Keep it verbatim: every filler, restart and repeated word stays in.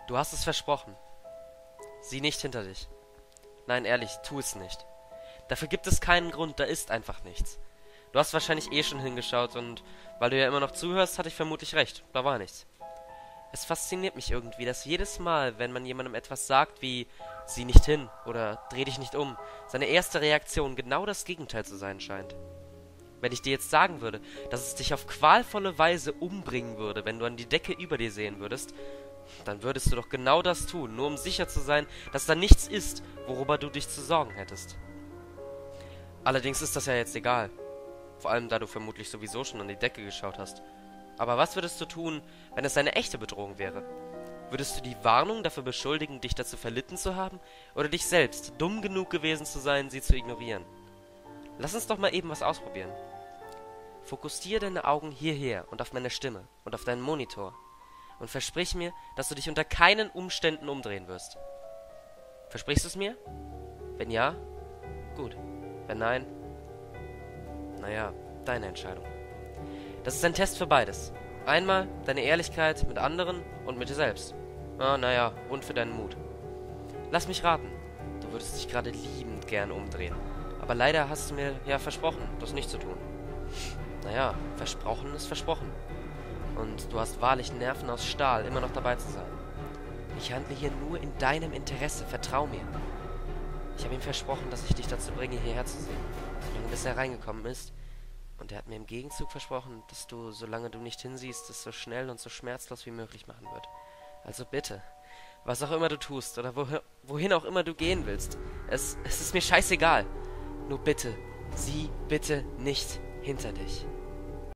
Du hast es versprochen. Sieh nicht hinter dich. Nein, ehrlich, tu es nicht. Dafür gibt es keinen Grund, da ist einfach nichts. Du hast wahrscheinlich eh schon hingeschaut und weil du ja immer noch zuhörst, hatte ich vermutlich recht. Da war nichts. Es fasziniert mich irgendwie, dass jedes Mal, wenn man jemandem etwas sagt wie sieh nicht hin oder dreh dich nicht um, seine erste Reaktion genau das Gegenteil zu sein scheint. Wenn ich dir jetzt sagen würde, dass es dich auf qualvolle Weise umbringen würde, wenn du an die Decke über dir sehen würdest, dann würdest du doch genau das tun, nur um sicher zu sein, dass da nichts ist, worüber du dich zu sorgen hättest. Allerdings ist das ja jetzt egal. Vor allem, da du vermutlich sowieso schon an die Decke geschaut hast. Aber was würdest du tun, wenn es eine echte Bedrohung wäre? Würdest du die Warnung dafür beschuldigen, dich dazu verlitten zu haben? Oder dich selbst dumm genug gewesen zu sein, sie zu ignorieren? Lass uns doch mal eben was ausprobieren. Fokussiere deine Augen hierher und auf meine Stimme und auf deinen Monitor. Und versprich mir, dass du dich unter keinen Umständen umdrehen wirst. Versprichst du es mir? Wenn ja, gut. Wenn nein, naja, deine Entscheidung. Das ist ein Test für beides. Einmal deine Ehrlichkeit mit anderen und mit dir selbst. Ah, naja, und für deinen Mut. Lass mich raten. Du würdest dich gerade liebend gern umdrehen. Aber leider hast du mir ja versprochen, das nicht zu tun. Naja, versprochen ist versprochen. Und du hast wahrlich Nerven aus Stahl, immer noch dabei zu sein. Ich handle hier nur in deinem Interesse, vertrau mir. Ich habe ihm versprochen, dass ich dich dazu bringe, hierher zu sehen, solange bis er reingekommen ist. Und er hat mir im Gegenzug versprochen, dass du, solange du nicht hinsiehst, es so schnell und so schmerzlos wie möglich machen wird. Also bitte, was auch immer du tust oder wohin, wohin auch immer du gehen willst, es, es ist mir scheißegal. Nur bitte, sieh bitte nicht hinter dich.